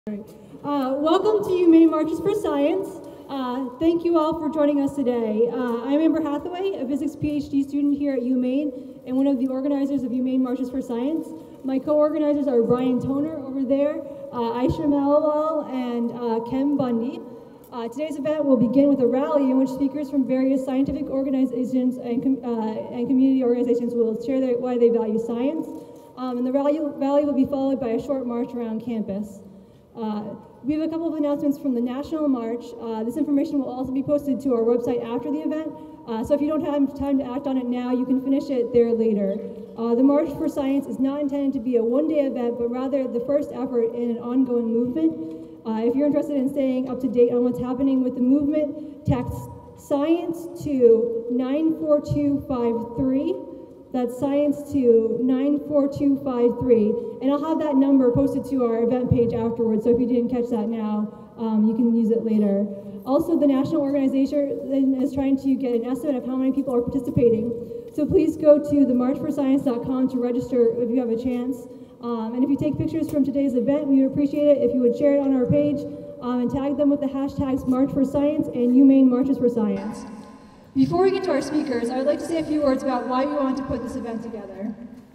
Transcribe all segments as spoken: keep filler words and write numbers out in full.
Uh, welcome to UMaine Marches for Science. Uh, thank you all for joining us today. Uh, I'm Amber Hathaway, a physics PhD student here at UMaine and one of the organizers of UMaine Marches for Science. My co-organizers are Brian Toner over there, uh, Ayesha Maliwal, and uh, Ken Bundy. Uh, today's event will begin with a rally in which speakers from various scientific organizations and, com uh, and community organizations will share their, why they value science. Um, and the rally, rally will be followed by a short march around campus. Uh, we have a couple of announcements from the National March. Uh, this information will also be posted to our website after the event, uh, so if you don't have time to act on it now, you can finish it there later. Uh, the March for Science is not intended to be a one-day event, but rather the first effort in an ongoing movement. Uh, if you're interested in staying up to date on what's happening with the movement, text SCIENCE to nine four two five three. That's SCIENCE to nine four two five three. And I'll have that number posted to our event page afterwards, so if you didn't catch that now, um, you can use it later. Also, the national organization is trying to get an estimate of how many people are participating. So please go to the march for science dot com to register if you have a chance. Um, and if you take pictures from today's event, we would appreciate it if you would share it on our page um, and tag them with the hashtags March for Science and UMaine Marches for Science. Before we get to our speakers, I would like to say a few words about why we wanted to put this event together.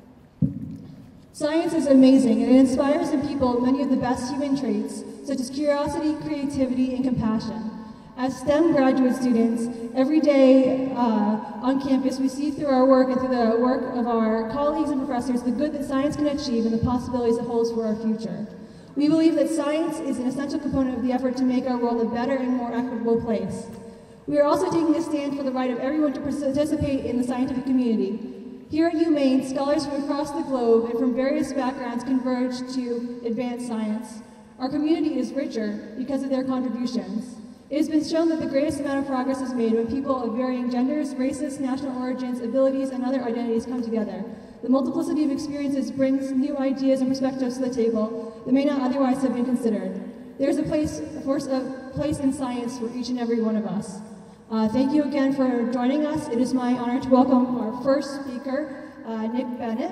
Science is amazing, and it inspires in people many of the best human traits, such as curiosity, creativity, and compassion. As STEM graduate students, every day uh, on campus, we see through our work and through the work of our colleagues and professors the good that science can achieve and the possibilities it holds for our future. We believe that science is an essential component of the effort to make our world a better and more equitable place. We are also taking a stand for the right of everyone to participate in the scientific community. Here at UMaine, scholars from across the globe and from various backgrounds converge to advance science. Our community is richer because of their contributions. It has been shown that the greatest amount of progress is made when people of varying genders, races, national origins, abilities, and other identities come together. The multiplicity of experiences brings new ideas and perspectives to the table that may not otherwise have been considered. There is a place, for, a place in science for each and every one of us. Uh, thank you again for joining us. It is my honor to welcome our first speaker, uh, Nick Bennett.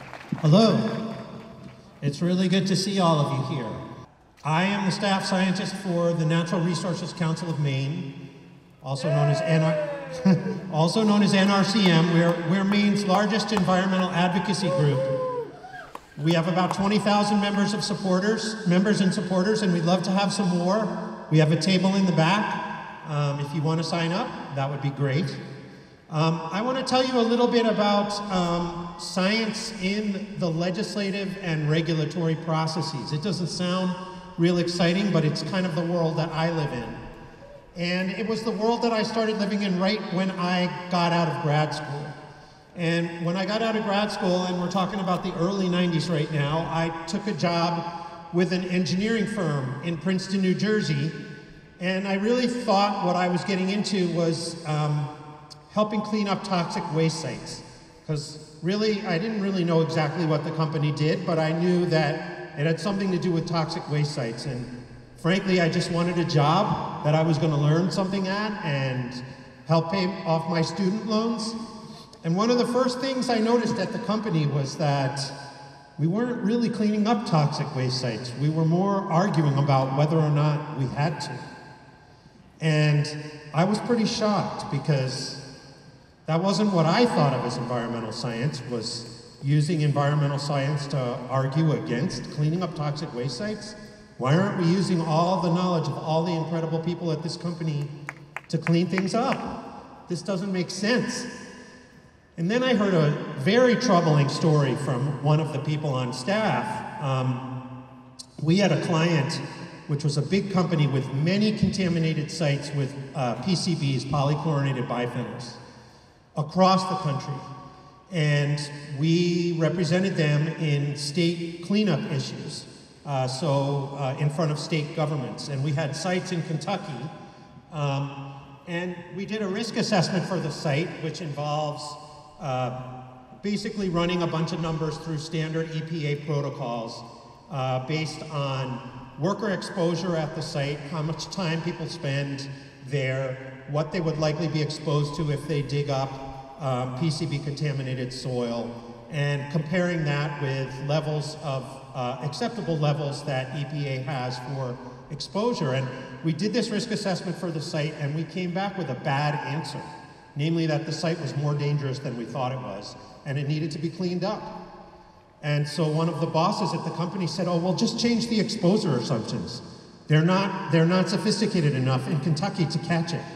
Hello. It's really good to see all of you here. I am the staff scientist for the Natural Resources Council of Maine, also known as N R also known as N R C M. We're, we're Maine's largest environmental advocacy group. We have about twenty thousand members of supporters, members and supporters, and we'd love to have some more. We have a table in the back. Um, if you want to sign up, that would be great. Um, I want to tell you a little bit about um, science in the legislative and regulatory processes. It doesn't sound real exciting, but it's kind of the world that I live in. And it was the world that I started living in right when I got out of grad school. And when I got out of grad school, and we're talking about the early nineties right now, I took a job with an engineering firm in Princeton, New Jersey. And I really thought what I was getting into was um, helping clean up toxic waste sites. Because really, I didn't really know exactly what the company did, but I knew that it had something to do with toxic waste sites. And frankly, I just wanted a job that I was going to learn something at and help pay off my student loans. And one of the first things I noticed at the company was that we weren't really cleaning up toxic waste sites. We were more arguing about whether or not we had to. And I was pretty shocked because that wasn't what I thought of as environmental science, was using environmental science to argue against cleaning up toxic waste sites. Why aren't we using all the knowledge of all the incredible people at this company to clean things up? This doesn't make sense. And then I heard a very troubling story from one of the people on staff. Um, we had a client which was a big company with many contaminated sites with uh, P C Bs, polychlorinated biphenyls, across the country. And we represented them in state cleanup issues, uh, so uh, in front of state governments. And we had sites in Kentucky, um, and we did a risk assessment for the site, which involves uh, basically running a bunch of numbers through standard E P A protocols uh, based on worker exposure at the site, how much time people spend there, what they would likely be exposed to if they dig up um, P C B contaminated soil, and comparing that with levels of uh, acceptable levels that E P A has for exposure. And we did this risk assessment for the site, and we came back with a bad answer, namely that the site was more dangerous than we thought it was, and it needed to be cleaned up. And so one of the bosses at the company said, oh, well, just change the exposure assumptions. They're not, they're not sophisticated enough in Kentucky to catch it.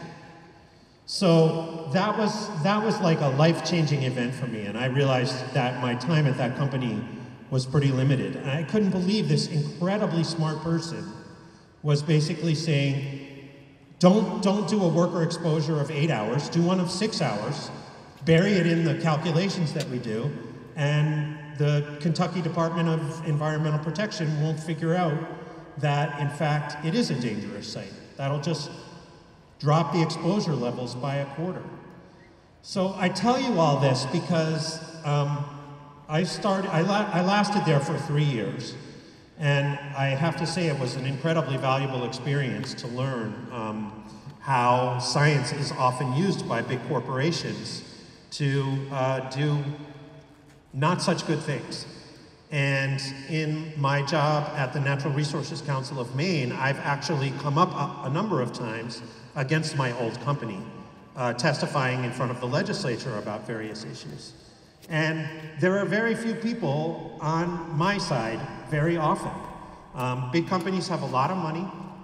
So that was, that was like a life-changing event for me, and I realized that my time at that company was pretty limited. And I couldn't believe this incredibly smart person was basically saying, don't, don't do a worker exposure of eight hours, do one of six hours, bury it in the calculations that we do, and the Kentucky Department of Environmental Protection won't figure out that, in fact, it is a dangerous site. That'll just drop the exposure levels by a quarter. So I tell you all this because um, I started, I, la I lasted there for three years. And I have to say it was an incredibly valuable experience to learn um, how science is often used by big corporations to uh, do not such good things. And in my job at the Natural Resources Council of Maine, I've actually come up a, a number of times against my old company, uh, testifying in front of the legislature about various issues. And there are very few people on my side very often. Um, big companies have a lot of money.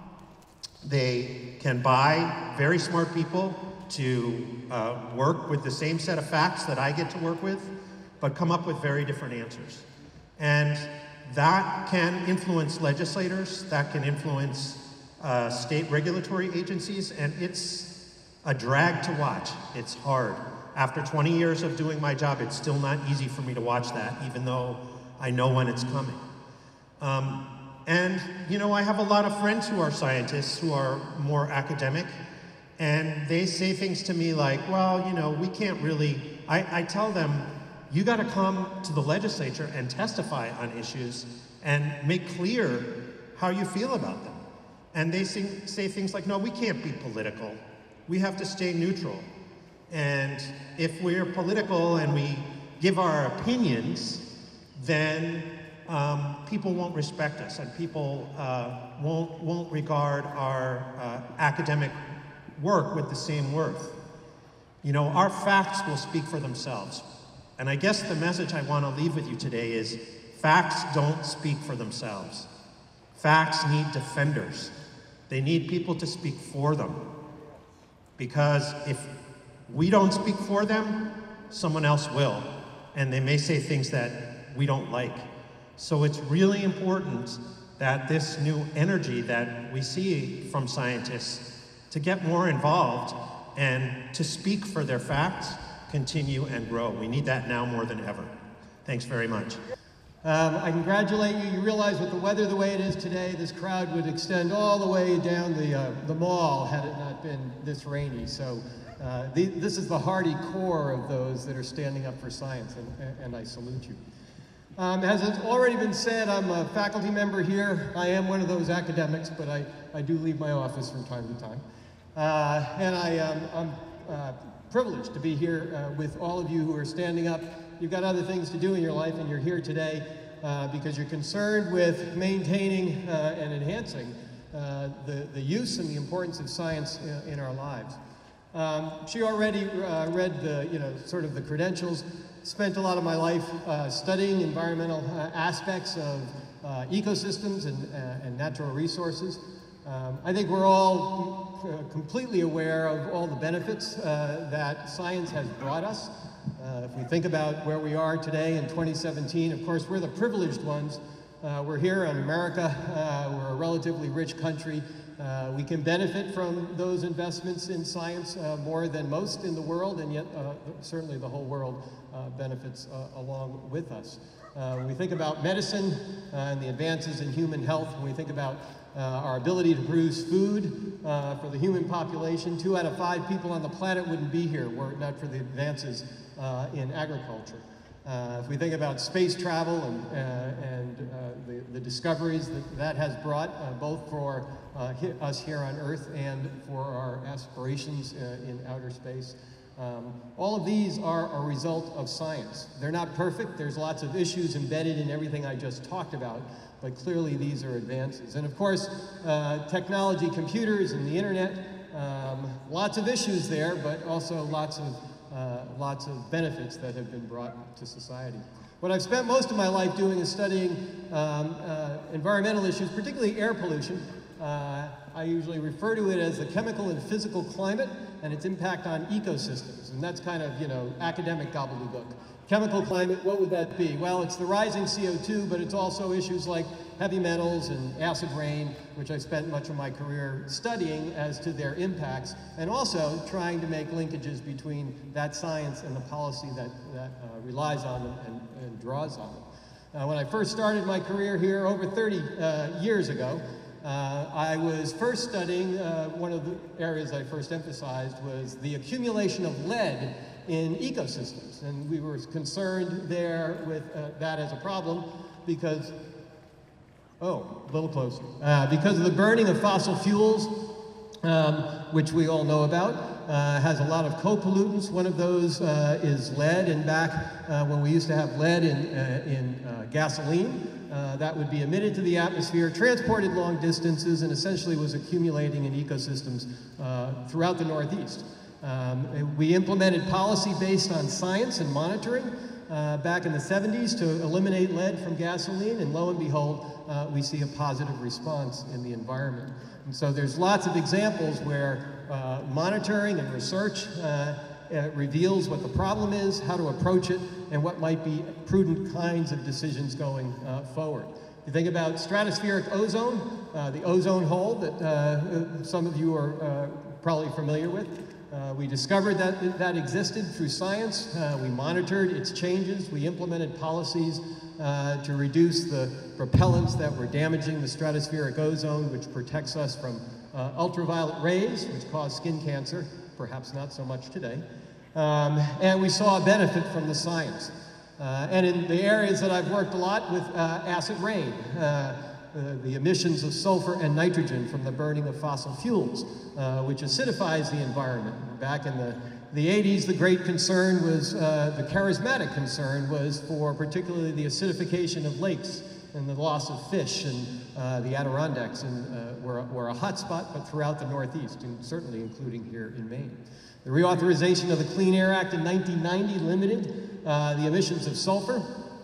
They can buy very smart people to uh, work with the same set of facts that I get to work with, but come up with very different answers. And that can influence legislators, that can influence uh, state regulatory agencies, and it's a drag to watch. It's hard. After twenty years of doing my job, it's still not easy for me to watch that, even though I know when it's coming. Um, and, you know, I have a lot of friends who are scientists who are more academic, and they say things to me like, well, you know, we can't really, I, I tell them, you got to come to the legislature and testify on issues and make clear how you feel about them. And they sing, say things like, no, we can't be political. We have to stay neutral. And if we're political and we give our opinions, then um, people won't respect us, and people uh, won't, won't regard our uh, academic work with the same worth. You know, our facts will speak for themselves. And I guess the message I want to leave with you today is facts don't speak for themselves. Facts need defenders. They need people to speak for them. Because if we don't speak for them, someone else will. And they may say things that we don't like. So it's really important that this new energy that we see from scientists to get more involved and to speak for their facts continue and grow. We need that now more than ever. Thanks very much. Um, I congratulate you. You realize with the weather the way it is today, this crowd would extend all the way down the, uh, the mall had it not been this rainy. So uh, the, this is the hardy core of those that are standing up for science, and, and I salute you. Um, as has already been said, I'm a faculty member here. I am one of those academics, but I, I do leave my office from time to time. Uh, and I, um, I'm uh, privileged to be here uh, with all of you who are standing up. You've got other things to do in your life, and you're here today uh, because you're concerned with maintaining uh, and enhancing uh, the, the use and the importance of science in, in our lives. Um, she already uh, read the, you know, sort of the credentials. Spent a lot of my life uh, studying environmental uh, aspects of uh, ecosystems and, uh, and natural resources. Um, I think we're all uh, completely aware of all the benefits uh, that science has brought us. Uh, if we think about where we are today in twenty seventeen, of course, we're the privileged ones. Uh, we're here in America. Uh, we're a relatively rich country. Uh, we can benefit from those investments in science uh, more than most in the world, and yet uh, certainly the whole world uh, benefits uh, along with us. Uh, when we think about medicine uh, and the advances in human health, when we think about uh, our ability to produce food uh, for the human population, two out of five people on the planet wouldn't be here were it not for the advances uh, in agriculture. Uh, if we think about space travel and, uh, and uh, the, the discoveries that that has brought, uh, both for uh, us here on Earth and for our aspirations uh, in outer space, Um, all of these are a result of science. They're not perfect. There's lots of issues embedded in everything I just talked about, but clearly these are advances. And of course, uh, technology, computers, and the internet, um, lots of issues there, but also lots of, uh, lots of benefits that have been brought to society. What I've spent most of my life doing is studying um, uh, environmental issues, particularly air pollution. Uh, I usually refer to it as the chemical and physical climate and its impact on ecosystems. And that's kind of, you know, academic gobbledygook. Chemical climate, what would that be? Well, it's the rising C O two, but it's also issues like heavy metals and acid rain, which I spent much of my career studying as to their impacts, and also trying to make linkages between that science and the policy that, that uh, relies on them and, and draws on them. Uh, when I first started my career here over thirty uh, years ago, Uh, I was first studying, uh, one of the areas I first emphasized was the accumulation of lead in ecosystems. And we were concerned there with uh, that as a problem because, oh, a little closer, uh, because of the burning of fossil fuels, um, which we all know about, uh, has a lot of co-pollutants. One of those uh, is lead, and back uh, when we used to have lead in, uh, in uh, gasoline, Uh, that would be emitted to the atmosphere, transported long distances, and essentially was accumulating in ecosystems uh, throughout the Northeast. Um, we implemented policy based on science and monitoring uh, back in the seventies to eliminate lead from gasoline, and lo and behold, uh, we see a positive response in the environment. And so there's lots of examples where uh, monitoring and research uh, Uh, reveals what the problem is, how to approach it, and what might be prudent kinds of decisions going uh, forward. You think about stratospheric ozone, uh, the ozone hole that uh, some of you are uh, probably familiar with. Uh, we discovered that that existed through science. Uh, we monitored its changes. We implemented policies uh, to reduce the propellants that were damaging the stratospheric ozone, which protects us from uh, ultraviolet rays, which cause skin cancer. Perhaps not so much today. Um, and we saw a benefit from the science. Uh, and in the areas that I've worked a lot with uh, acid rain, uh, uh, the emissions of sulfur and nitrogen from the burning of fossil fuels, uh, which acidifies the environment. Back in the, the eighties, the great concern was, uh, the charismatic concern was for particularly the acidification of lakes and the loss of fish, and uh, the Adirondacks and, uh, were, were a hot spot, but throughout the Northeast, and certainly including here in Maine. The reauthorization of the Clean Air Act in nineteen ninety limited uh, the emissions of sulfur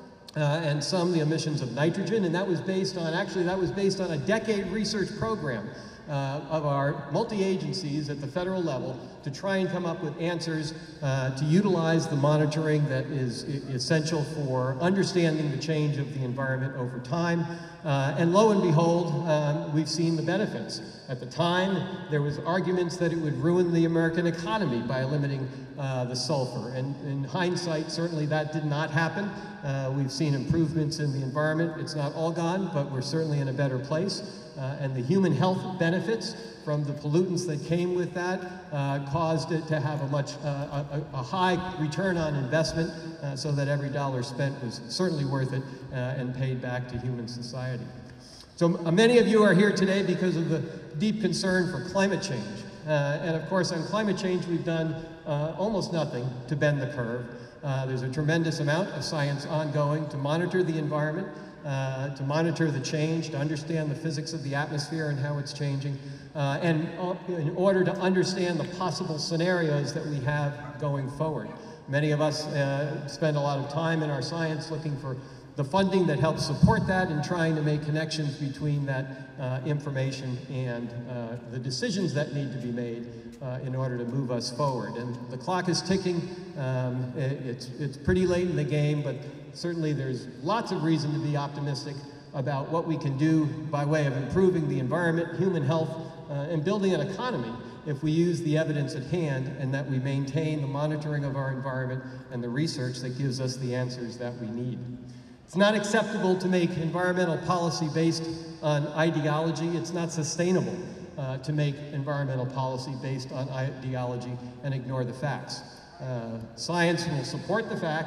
uh, and some the emissions of nitrogen, and that was based on, actually that was based on a decade research program uh, of our multi-agencies at the federal level to try and come up with answers uh, to utilize the monitoring that is essential for understanding the change of the environment over time. Uh, and lo and behold, um, we've seen the benefits. At the time, there was arguments that it would ruin the American economy by limiting uh, the sulfur. And in hindsight, certainly that did not happen. Uh, we've seen improvements in the environment. It's not all gone, but we're certainly in a better place. Uh, and the human health benefits from the pollutants that came with that uh, caused it to have a much uh, a, a high return on investment, uh, so that every dollar spent was certainly worth it uh, and paid back to human society. So uh, many of you are here today because of the deep concern for climate change. Uh, and of course, on climate change, we've done uh, almost nothing to bend the curve. Uh, there's a tremendous amount of science ongoing to monitor the environment, uh, to monitor the change, to understand the physics of the atmosphere and how it's changing, uh, and uh, in order to understand the possible scenarios that we have going forward. Many of us uh, spend a lot of time in our science looking for the funding that helps support that and trying to make connections between that uh, information and uh, the decisions that need to be made uh, in order to move us forward. And the clock is ticking. Um, it, it's, it's pretty late in the game, but certainly there's lots of reason to be optimistic about what we can do by way of improving the environment, human health, uh, and building an economy if we use the evidence at hand and that we maintain the monitoring of our environment and the research that gives us the answers that we need. It's not acceptable to make environmental policy based on ideology. It's not sustainable uh, to make environmental policy based on ideology and ignore the facts. Uh, science will support the facts,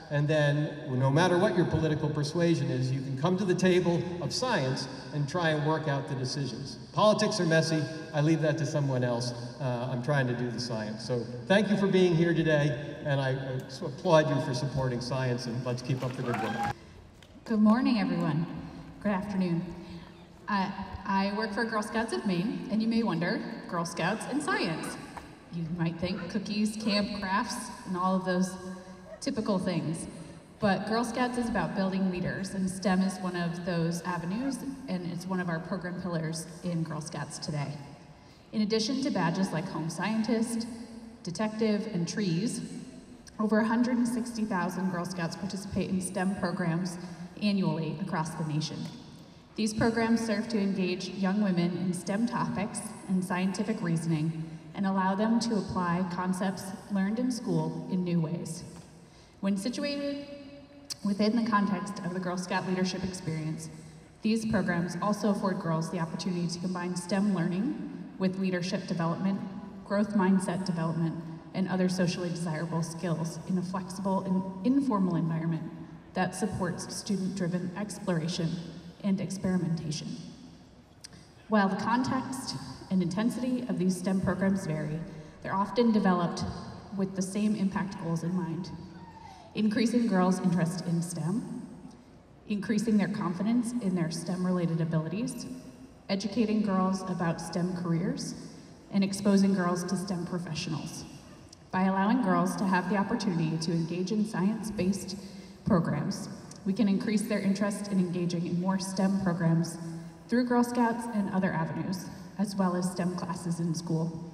And then, no matter what your political persuasion is, you can come to the table of science and try and work out the decisions. Politics are messy. I leave that to someone else. Uh, I'm trying to do the science. So thank you for being here today, and I uh, applaud you for supporting science, and let's keep up the good work. Good morning, everyone. Good afternoon. Uh, I work for Girl Scouts of Maine, and you may wonder, Girl Scouts and science. You might think cookies, camp, crafts, and all of those typical things. But Girl Scouts is about building leaders, and STEM is one of those avenues, and it's one of our program pillars in Girl Scouts today. In addition to badges like Home Scientist, Detective, and Trees, over one hundred sixty thousand Girl Scouts participate in STEM programs annually across the nation. These programs serve to engage young women in STEM topics and scientific reasoning and allow them to apply concepts learned in school in new ways. When situated within the context of the Girl Scout leadership experience, these programs also afford girls the opportunity to combine STEM learning with leadership development, growth mindset development, and other socially desirable skills in a flexible and informal environment that supports student-driven exploration and experimentation. While the context and intensity of these STEM programs vary, they're often developed with the same impact goals in mind: increasing girls' interest in STEM, increasing their confidence in their STEM-related abilities, educating girls about STEM careers, and exposing girls to STEM professionals. By allowing girls to have the opportunity to engage in science-based programs, we can increase their interest in engaging in more STEM programs through Girl Scouts and other avenues, as well as STEM classes in school.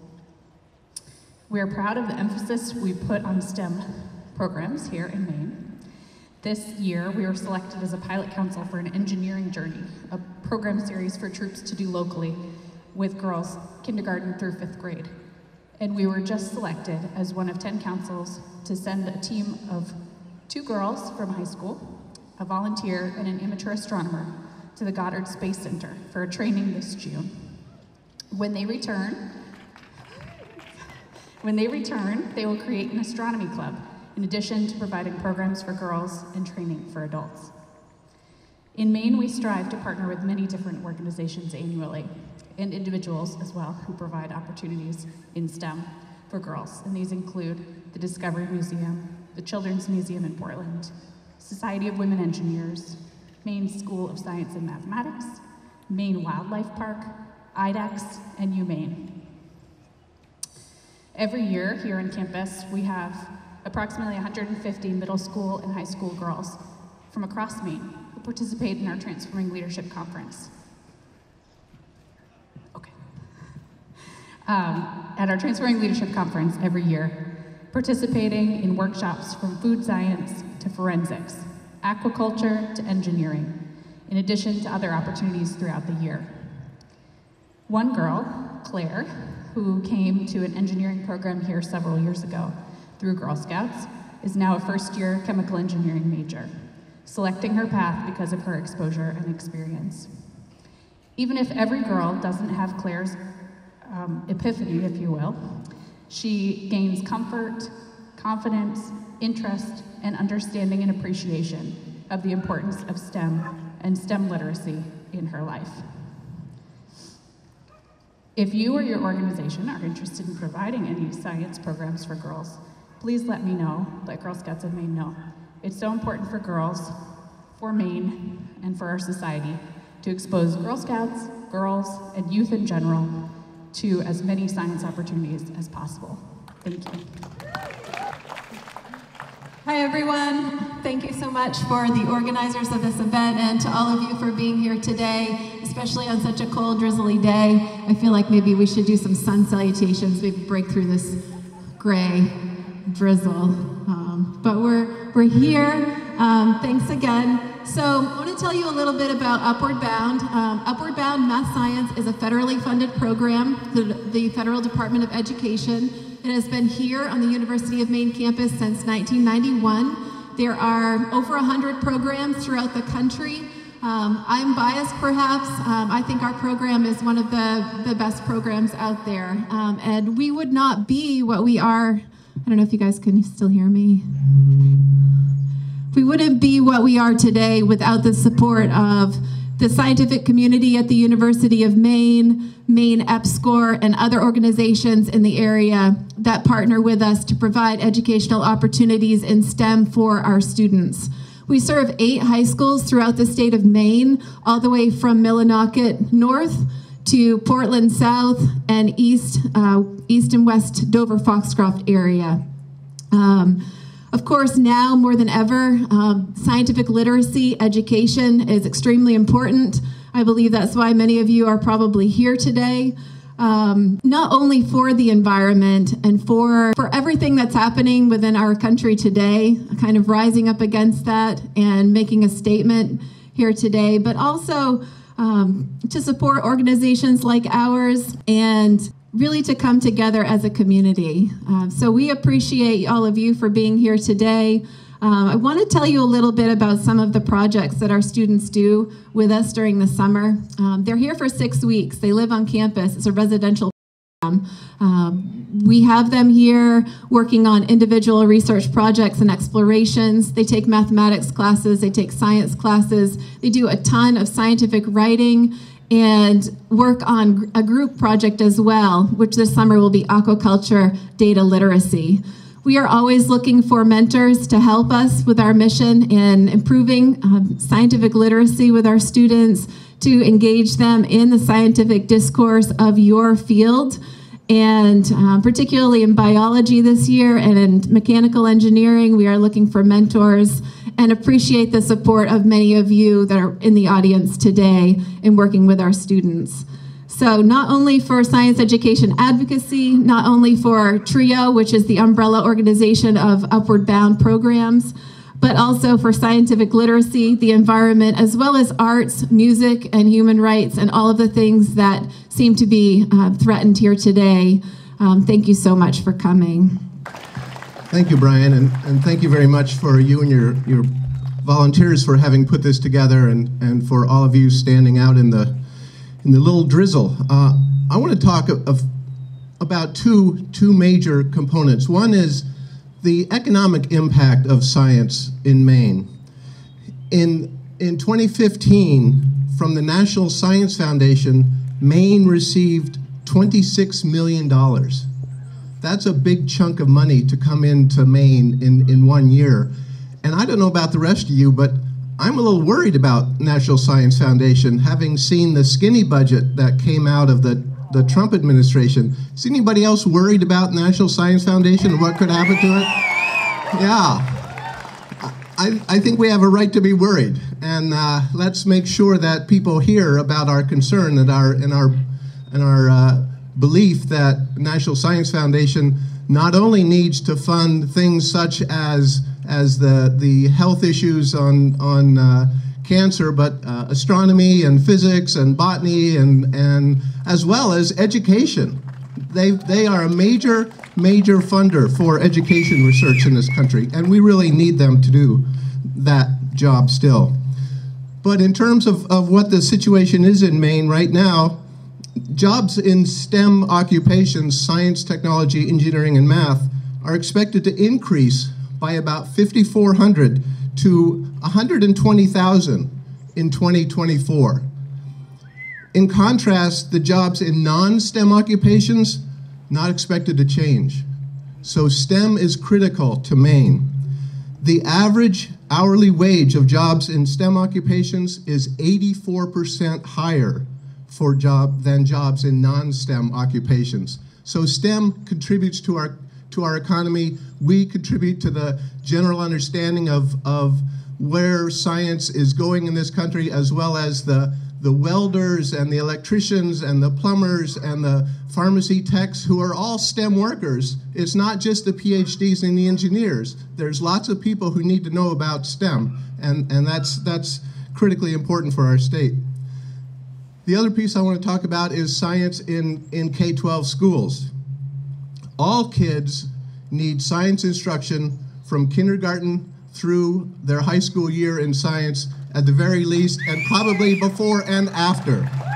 We are proud of the emphasis we put on STEM programs here in Maine. This year, we were selected as a pilot council for an engineering journey, a program series for troops to do locally with girls kindergarten through fifth grade. And we were just selected as one of ten councils to send a team of two girls from high school, a volunteer, and an amateur astronomer to the Goddard Space Center for a training this June. When they return, when they return, they will create an astronomy club, in addition to providing programs for girls and training for adults. In Maine, we strive to partner with many different organizations annually, and individuals as well, who provide opportunities in STEM for girls. And these include the Discovery Museum, the Children's Museum in Portland, Society of Women Engineers, Maine School of Science and Mathematics, Maine Wildlife Park, I DEX, and UMaine. Every year here on campus, we have approximately one hundred fifty middle school and high school girls from across Maine who participate in our Transforming Leadership Conference. Okay. Um, at our Transforming Leadership Conference every year, participating in workshops from food science to forensics, aquaculture to engineering, in addition to other opportunities throughout the year. One girl, Claire, who came to an engineering program here several years ago through Girl Scouts, is now a first-year chemical engineering major, selecting her path because of her exposure and experience. Even if every girl doesn't have Claire's um, epiphany, if you will, she gains comfort, confidence, interest, and understanding and appreciation of the importance of STEM and STEM literacy in her life. If you or your organization are interested in providing any science programs for girls, please let me know, let Girl Scouts of Maine know. It's so important for girls, for Maine, and for our society to expose Girl Scouts, girls, and youth in general to as many science opportunities as possible. Thank you. Hi everyone, thank you so much for the organizers of this event and to all of you for being here today, especially on such a cold, drizzly day. I feel like maybe we should do some sun salutations, maybe break through this gray drizzle. Um, but we're, we're here, um, thanks again. So I want to tell you a little bit about Upward Bound. Um, Upward Bound Math Science is a federally funded program, the, the Federal Department of Education. It has been here on the University of Maine campus since nineteen ninety-one. There are over one hundred programs throughout the country. Um, I'm biased perhaps. Um, I think our program is one of the, the best programs out there. Um, and we would not be what we are. I don't know if you guys can still hear me. We wouldn't be what we are today without the support of the scientific community at the University of Maine, Maine EPSCoR, and other organizations in the area that partner with us to provide educational opportunities in STEM for our students. We serve eight high schools throughout the state of Maine, all the way from Millinocket North to Portland South and East, uh, East and West Dover Foxcroft area. Um, Of course, now more than ever, um, scientific literacy education is extremely important. I believe that's why many of you are probably here today, um, not only for the environment and for, for everything that's happening within our country today, kind of rising up against that and making a statement here today, but also um, to support organizations like ours and really to come together as a community. Uh, so we appreciate all of you for being here today. Uh, I want to tell you a little bit about some of the projects that our students do with us during the summer. Um, they're here for six weeks. They live on campus. It's a residential program. Um, we have them here working on individual research projects and explorations. They take mathematics classes. They take science classes. They do a ton of scientific writing and work on a group project as well, which this summer will be aquaculture data literacy. We are always looking for mentors to help us with our mission in improving um, scientific literacy with our students, to engage them in the scientific discourse of your field, and um, particularly in biology this year and in mechanical engineering, we are looking for mentors and appreciate the support of many of you that are in the audience today in working with our students. So not only for science education advocacy, not only for TRIO, which is the umbrella organization of Upward Bound programs, but also for scientific literacy, the environment, as well as arts, music, and human rights, and all of the things that seem to be uh, threatened here today. Um, thank you so much for coming. Thank you, Brian, and, and thank you very much for you and your, your volunteers for having put this together, and, and for all of you standing out in the, in the little drizzle. Uh, I want to talk of, of, about two, two major components. One is the economic impact of science in Maine. In, in twenty fifteen, from the National Science Foundation, Maine received twenty-six million dollars. That's a big chunk of money to come into Maine in, in one year. And I don't know about the rest of you, but I'm a little worried about National Science Foundation, having seen the skinny budget that came out of the, the Trump administration. Is anybody else worried about National Science Foundation and what could happen to it? Yeah. I, I think we have a right to be worried. And uh, let's make sure that people hear about our concern and our, and our, and our uh, belief that National Science Foundation not only needs to fund things such as as the the health issues on on uh, cancer, but uh, astronomy and physics and botany and and as well as education. They they are a major major funder for education research in this country, and we really need them to do that job still. But in terms of, of what the situation is in Maine right now, jobs in STEM occupations, science, technology, engineering, and math, are expected to increase by about fifty-four hundred to one hundred twenty thousand in twenty twenty-four. In contrast, the jobs in non-STEM occupations, not expected to change. So STEM is critical to Maine. The average hourly wage of jobs in STEM occupations is eighty-four percent higher for job than jobs in non-STEM occupations. So STEM contributes to our to our economy. We contribute to the general understanding of, of where science is going in this country, as well as the, the welders and the electricians and the plumbers and the pharmacy techs who are all STEM workers. It's not just the PhDs and the engineers. There's lots of people who need to know about STEM, and, and that's, that's critically important for our state. The other piece I want to talk about is science in, in K twelve schools. All kids need science instruction from kindergarten through their high school year in science at the very least, and probably before and after.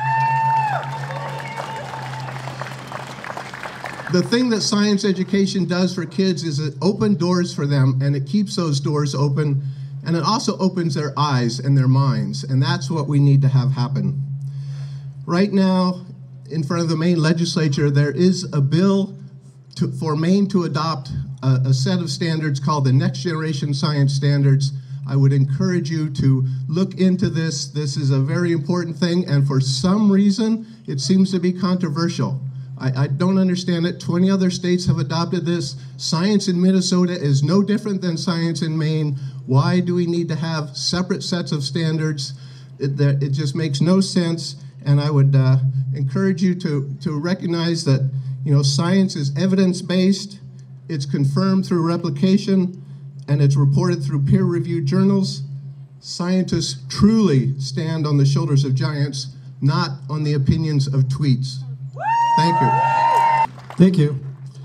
The thing that science education does for kids is it opens doors for them, and it keeps those doors open, and it also opens their eyes and their minds, and that's what we need to have happen. Right now, in front of the Maine legislature, there is a bill to, for Maine to adopt a, a set of standards called the Next Generation Science Standards. I would encourage you to look into this. This is a very important thing, and for some reason, it seems to be controversial. I, I don't understand it. twenty other states have adopted this. Science in Minnesota is no different than science in Maine. Why do we need to have separate sets of standards? It, it just makes no sense, and I would uh, encourage you to, to recognize that, you know, science is evidence-based, it's confirmed through replication, and it's reported through peer-reviewed journals. Scientists truly stand on the shoulders of giants, not on the opinions of tweets. Thank you. Thank you.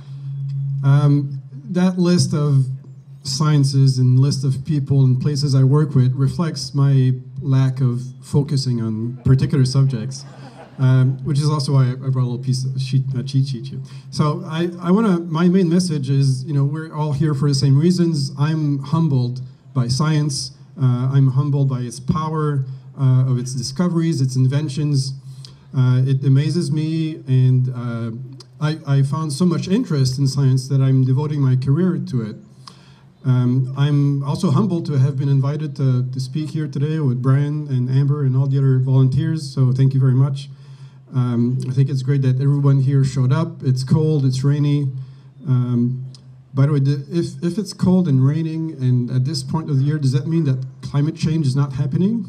Um, that list of sciences and list of people and places I work with reflects my lack of focusing on particular subjects, um, which is also why I brought a little piece of sheet, a cheat sheet here. So I, I want to, my main message is, you know, we're all here for the same reasons. I'm humbled by science. Uh, I'm humbled by its power, uh, of its discoveries, its inventions. Uh, it amazes me, and uh, I, I found so much interest in science that I'm devoting my career to it. Um, I'm also humbled to have been invited to, to speak here today with Brian and Amber and all the other volunteers, so thank you very much. Um, I think it's great that everyone here showed up. It's cold, it's rainy. Um, by the way, if, if it's cold and raining, and at this point of the year, does that mean that climate change is not happening?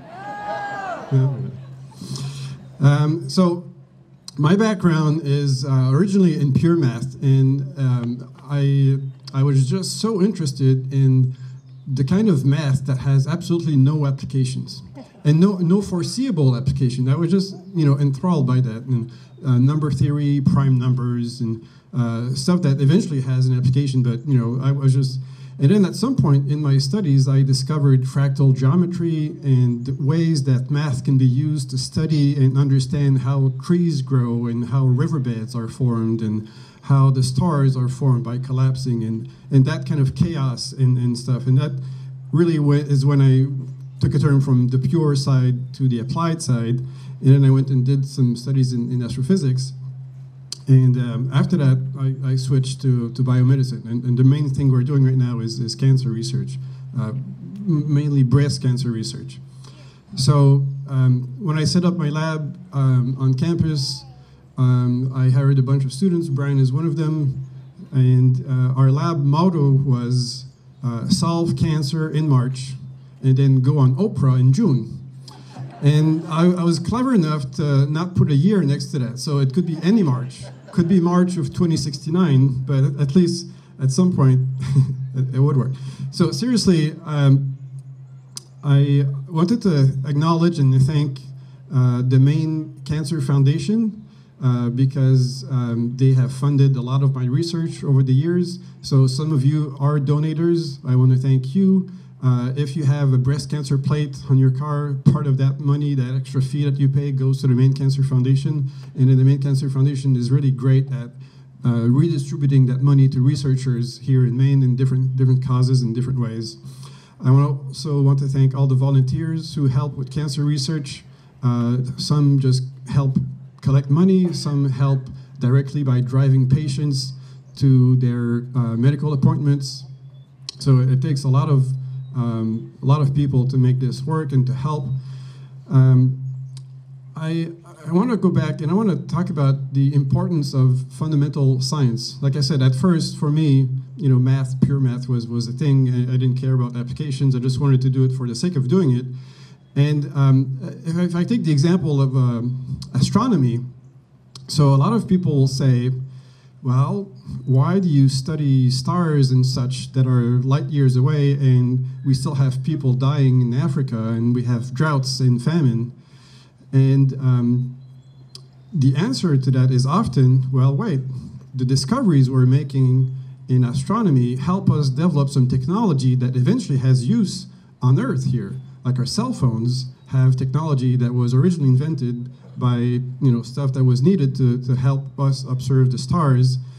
No. Um, so my background is uh, originally in pure math, and um, I, I was just so interested in the kind of math that has absolutely no applications and no, no foreseeable application. I was just, you know, enthralled by that, and uh, number theory, prime numbers, and uh, stuff that eventually has an application, but, you know, I was just... And then at some point in my studies, I discovered fractal geometry and ways that math can be used to study and understand how trees grow and how riverbeds are formed and how the stars are formed by collapsing, and, and that kind of chaos and, and stuff. And that really is when I took a turn from the pure side to the applied side. And then I went and did some studies in, in astrophysics. And um, after that, I, I switched to, to biomedicine. And, and the main thing we're doing right now is, is cancer research, uh, mainly breast cancer research. So um, when I set up my lab um, on campus, um, I hired a bunch of students. Brian is one of them. And uh, our lab motto was uh, solve cancer in March and then go on Oprah in June. And I, I was clever enough to not put a year next to that, so it could be any March. Could be March of twenty sixty-nine, but at least at some point it, it would work. So seriously, um, I wanted to acknowledge and thank uh, the Maine Cancer Foundation uh, because um, they have funded a lot of my research over the years. So some of you are donators. I want to thank you. Uh, if you have a breast cancer plate on your car, part of that money, that extra fee that you pay, goes to the Maine Cancer Foundation. And then the Maine Cancer Foundation is really great at uh, redistributing that money to researchers here in Maine in different, different causes in different ways. I also want to thank all the volunteers who help with cancer research. Uh, some just help collect money, some help directly by driving patients to their uh, medical appointments. So it takes a lot of Um, a lot of people to make this work and to help. Um, I, I want to go back and I want to talk about the importance of fundamental science. Like I said, at first, for me, you know, math, pure math was, was a thing. I, I didn't care about applications. I just wanted to do it for the sake of doing it. And um, if, I, if I take the example of um, astronomy, so a lot of people will say, well, why do you study stars and such that are light years away, and we still have people dying in Africa, and we have droughts and famine? And um, the answer to that is often, well, wait, the discoveries we're making in astronomy help us develop some technology that eventually has use on Earth here. Like our cell phones have technology that was originally invented by, you know, stuff that was needed to, to help us observe the stars.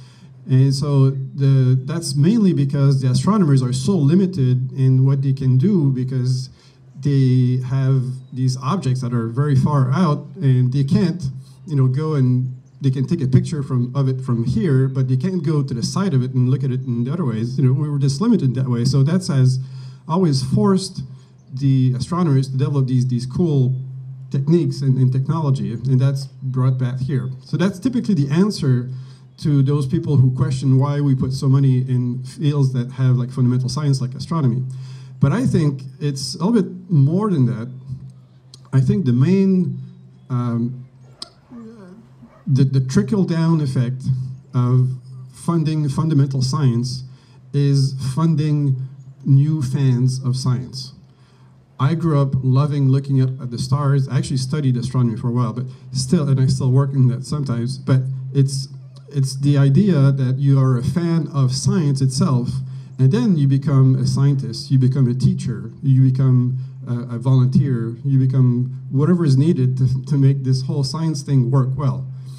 And so the, that's mainly because the astronomers are so limited in what they can do, because they have these objects that are very far out, and they can't, you know, go and they can take a picture from of it from here, but they can't go to the side of it and look at it in the other ways. You know, we were just limited that way. So that's has always forced the astronomers to develop these these cool techniques and, and technology, and that's brought back here. So that's typically the answer to those people who question why we put so money in fields that have like fundamental science like astronomy. But I think it's a little bit more than that. I think the main, um, the, the trickle-down effect of funding fundamental science is funding new fans of science. I grew up loving looking up at the stars. I actually studied astronomy for a while, but still, and I still work in that sometimes, but it's It's the idea that you are a fan of science itself, and then you become a scientist, you become a teacher, you become a, a volunteer, you become whatever is needed to, to make this whole science thing work well.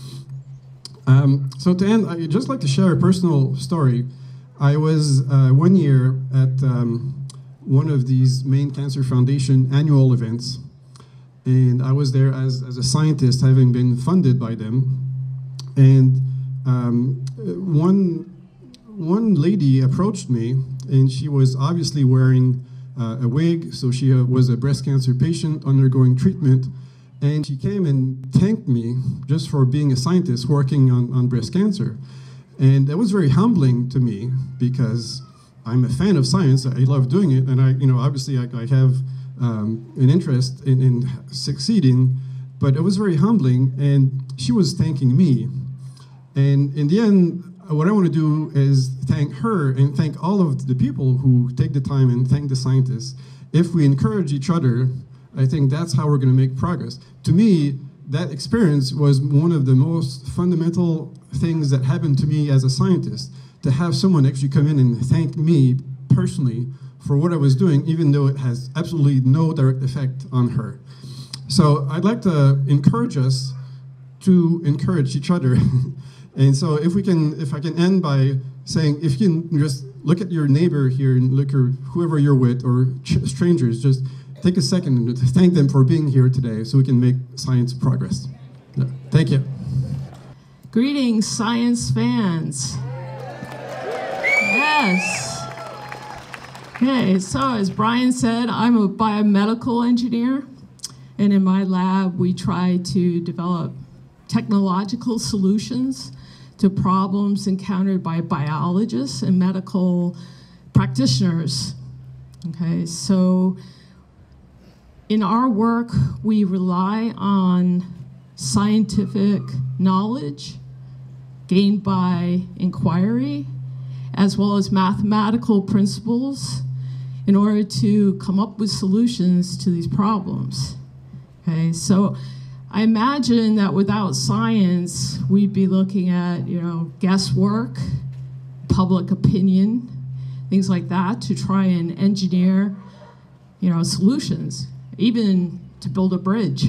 Um, so to end, I'd just like to share a personal story. I was uh, one year at um, one of these Maine Cancer Foundation annual events, and I was there as, as a scientist, having been funded by them. And Um, one, one lady approached me, and she was obviously wearing uh, a wig, so she uh, was a breast cancer patient undergoing treatment, and she came and thanked me just for being a scientist working on, on breast cancer. And that was very humbling to me, because I'm a fan of science, I love doing it, and I, you know, obviously I, I have um, an interest in, in succeeding, but it was very humbling, and she was thanking me. And in the end, what I want to do is thank her and thank all of the people who take the time and thank the scientists. If we encourage each other, I think that's how we're going to make progress. To me, that experience was one of the most fundamental things that happened to me as a scientist, to have someone actually come in and thank me personally for what I was doing, even though it has absolutely no direct effect on her. So I'd like to encourage us to encourage each other. And so if we can, if I can end by saying, if you can just look at your neighbor here and look at whoever you're with, or strangers, just take a second and thank them for being here today so we can make science progress. Thank you. Greetings, science fans. Yes. Okay, so as Brian said, I'm a biomedical engineer, and in my lab we try to develop technological solutions to problems encountered by biologists and medical practitioners. Okay, so in our work, we rely on scientific knowledge gained by inquiry, as well as mathematical principles, in order to come up with solutions to these problems. Okay, so I imagine that without science, we'd be looking at, you know, guesswork, public opinion, things like that, to try and engineer, you know, solutions, even to build a bridge.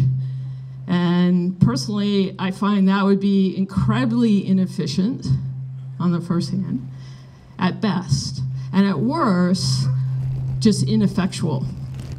And personally, I find that would be incredibly inefficient on the first hand, at best, and at worst, just ineffectual.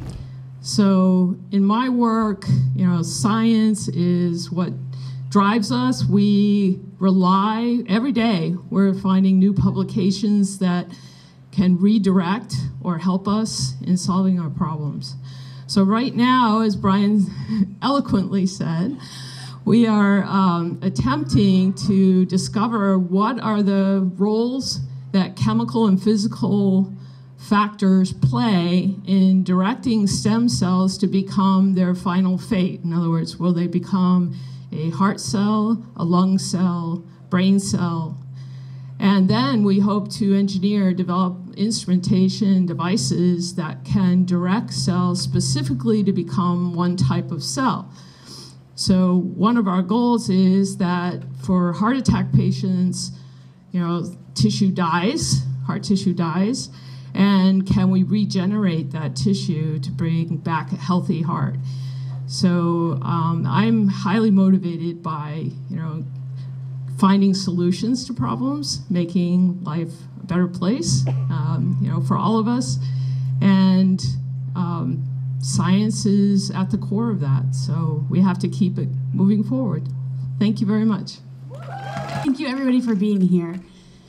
So in my work, you know, science is what drives us. We rely, every day, we're finding new publications that can redirect or help us in solving our problems. So right now, as Brian eloquently said, we are um, attempting to discover what are the roles that chemical and physical factors play in directing stem cells to become their final fate. In other words, will they become a heart cell, a lung cell, brain cell? And then we hope to engineer, develop instrumentation devices that can direct cells specifically to become one type of cell. So one of our goals is that for heart attack patients, you know, tissue dies, heart tissue dies, and can we regenerate that tissue to bring back a healthy heart? So um, I'm highly motivated by, you know, finding solutions to problems, making life a better place, um, you know, for all of us. And um, science is at the core of that, so we have to keep it moving forward. Thank you very much. Thank you, everybody, for being here.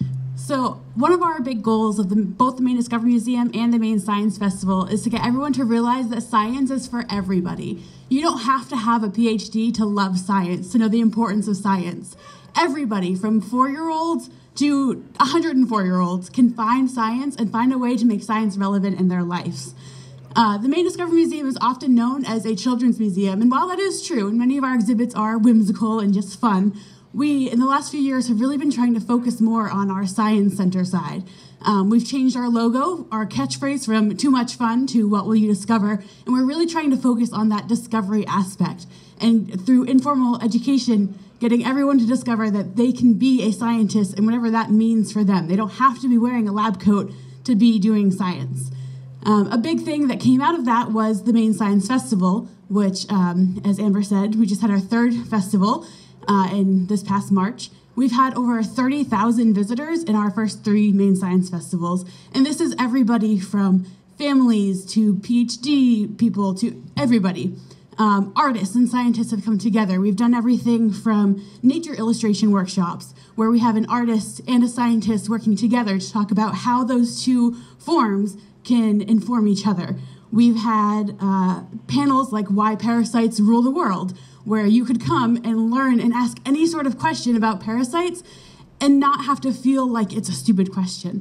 So one of our big goals of the, both the Maine Discovery Museum and the Maine Science Festival is to get everyone to realize that science is for everybody. You don't have to have a P H D to love science, to know the importance of science. Everybody from four-year-olds to one hundred four-year-olds can find science and find a way to make science relevant in their lives. Uh, the Maine Discovery Museum is often known as a children's museum, and while that is true, and many of our exhibits are whimsical and just fun, we, in the last few years, have really been trying to focus more on our science center side. Um, we've changed our logo, our catchphrase from too much fun to what will you discover, and we're really trying to focus on that discovery aspect. And through informal education, getting everyone to discover that they can be a scientist and whatever that means for them. They don't have to be wearing a lab coat to be doing science. Um, a big thing that came out of that was the Maine Science Festival, which, um, as Amber said, we just had our third festival uh, in this past March. We've had over thirty thousand visitors in our first three Maine Science Festivals, and this is everybody from families to P H D people to everybody. Um, artists and scientists have come together. We've done everything from nature illustration workshops, where we have an artist and a scientist working together to talk about how those two forms can inform each other. We've had uh, panels like Why Parasites Rule the World, where you could come and learn and ask any sort of question about parasites and not have to feel like it's a stupid question.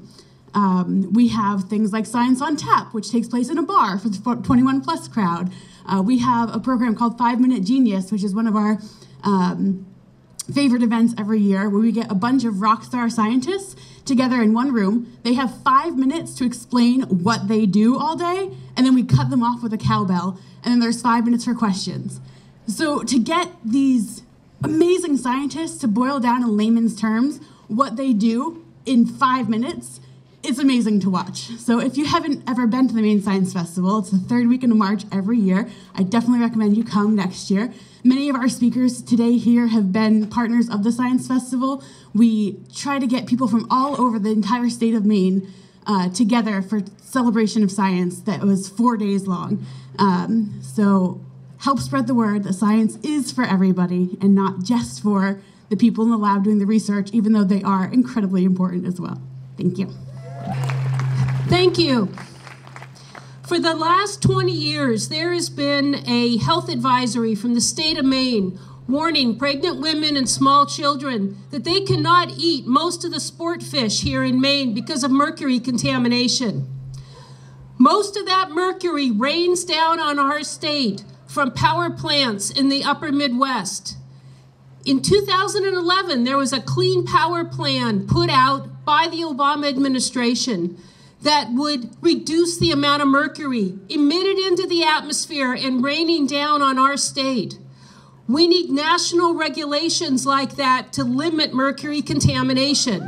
Um, we have things like Science on Tap, which takes place in a bar for the twenty-one plus crowd. Uh, we have a program called Five Minute Genius, which is one of our um, favorite events every year, where we get a bunch of rock star scientists together in one room. They have five minutes to explain what they do all day, and then we cut them off with a cowbell, and then there's five minutes for questions. So to get these amazing scientists to boil down in layman's terms what they do in five minutes, it's amazing to watch. So if you haven't ever been to the Maine Science Festival, it's the third weekend of March every year. I definitely recommend you come next year. Many of our speakers today here have been partners of the Science Festival. We try to get people from all over the entire state of Maine uh, together for celebration of science that was four days long. Um, so help spread the word that science is for everybody and not just for the people in the lab doing the research, even though they are incredibly important as well. Thank you. Thank you. For the last twenty years, there has been a health advisory from the state of Maine warning pregnant women and small children that they cannot eat most of the sport fish here in Maine because of mercury contamination. Most of that mercury rains down on our state from power plants in the upper Midwest. In two thousand eleven, there was a clean power plan put out by the Obama administration that would reduce the amount of mercury emitted into the atmosphere and raining down on our state. We need national regulations like that to limit mercury contamination.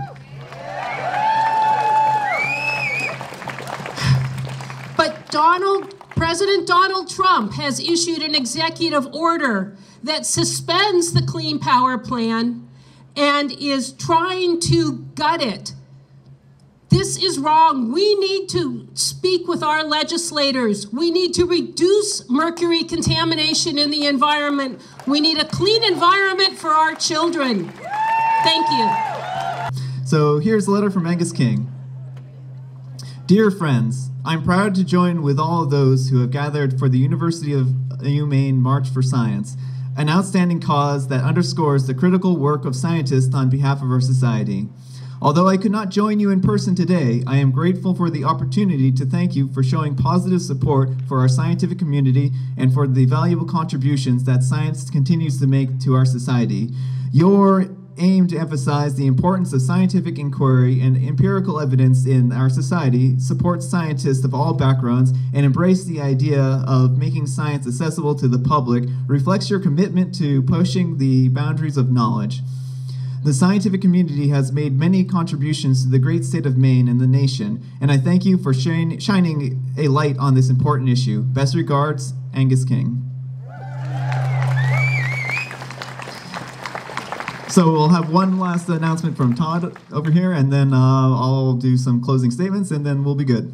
But Donald, President Donald Trump has issued an executive order that suspends the Clean Power Plan and is trying to gut it. This is wrong. We need to speak with our legislators. We need to reduce mercury contamination in the environment. We need a clean environment for our children. Thank you. So here's a letter from Angus King. Dear friends, I'm proud to join with all of those who have gathered for the University of UMaine March for Science, an outstanding cause that underscores the critical work of scientists on behalf of our society. Although I could not join you in person today, I am grateful for the opportunity to thank you for showing positive support for our scientific community and for the valuable contributions that science continues to make to our society. Your aim to emphasize the importance of scientific inquiry and empirical evidence in our society supports scientists of all backgrounds and embrace the idea of making science accessible to the public, reflects your commitment to pushing the boundaries of knowledge. The scientific community has made many contributions to the great state of Maine and the nation, and I thank you for shining, shining a light on this important issue. Best regards, Angus King. So we'll have one last announcement from Todd over here, and then uh, I'll do some closing statements, and then we'll be good.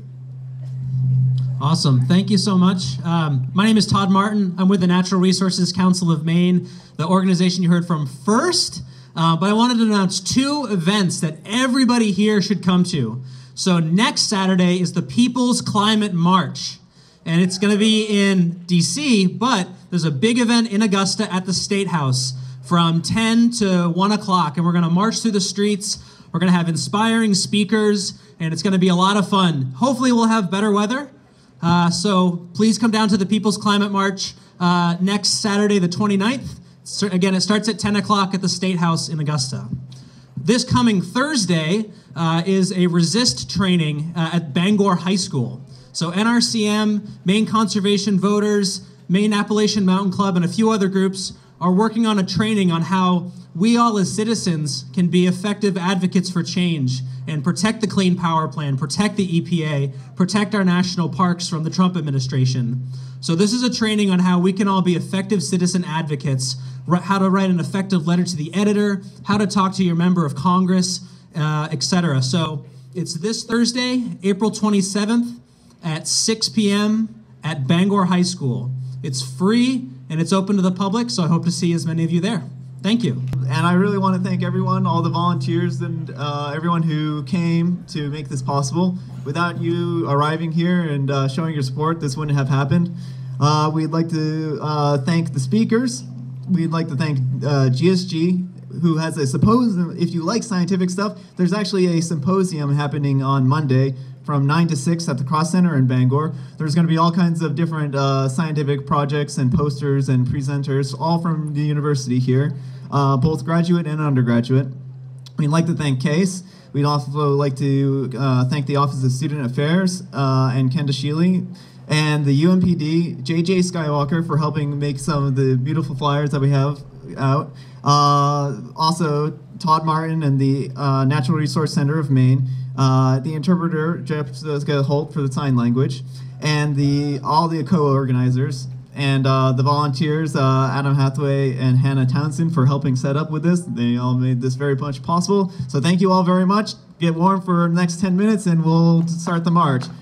Awesome. Thank you so much. Um, my name is Todd Martin. I'm with the Natural Resources Council of Maine, the organization you heard from first. Uh, but I wanted to announce two events that everybody here should come to. So next Saturday is the People's Climate March. And it's going to be in D C, but there's a big event in Augusta at the State House from ten to one o'clock. And we're going to march through the streets. We're going to have inspiring speakers, and it's going to be a lot of fun. Hopefully we'll have better weather. Uh, so please come down to the People's Climate March uh, next Saturday, the twenty-ninth. So again, it starts at ten o'clock at the State House in Augusta. This coming Thursday uh, is a resist training uh, at Bangor High School. So N R C M, Maine Conservation Voters, Maine Appalachian Mountain Club, and a few other groups are working on a training on how we all as citizens can be effective advocates for change and protect the Clean Power Plan, protect the E P A, protect our national parks from the Trump administration. So this is a training on how we can all be effective citizen advocates, how to write an effective letter to the editor, how to talk to your member of Congress, uh, et cetera. So it's this Thursday, April twenty-seventh at six p m at Bangor High School. It's free and it's open to the public, so I hope to see as many of you there. Thank you. And I really want to thank everyone, all the volunteers and uh, everyone who came to make this possible. Without you arriving here and uh, showing your support, this wouldn't have happened. Uh, we'd like to uh, thank the speakers. We'd like to thank uh, G S G, who has a symposium. If you like scientific stuff, there's actually a symposium happening on Monday from nine to six at the Cross Center in Bangor. There's going to be all kinds of different uh, scientific projects and posters and presenters, all from the university here, uh, both graduate and undergraduate. We'd like to thank Case. We'd also like to uh, thank the Office of Student Affairs uh, and Ken DeShealy, and the U M P D, J J Skywalker, for helping make some of the beautiful flyers that we have out. Uh, also, Todd Martin and the uh, Natural Resource Center of Maine, uh, the interpreter, Jessica Holt, for the sign language, and the all the co-organizers, and uh, the volunteers, uh, Adam Hathaway and Hannah Townsend, for helping set up with this. They all made this very much possible. So thank you all very much. Get warm for the next ten minutes, and we'll start the march.